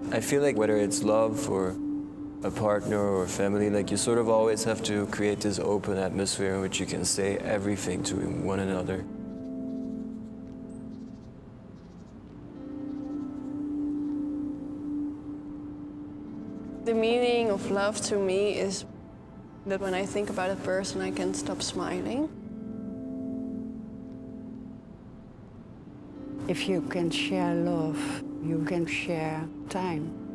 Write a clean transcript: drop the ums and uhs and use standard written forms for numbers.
I feel like whether it's love or a partner or family, like you sort of always have to create this open atmosphere in which you can say everything to one another. The meaning of love to me is that when I think about a person, I can't stop smiling. If you can share love, you can share time.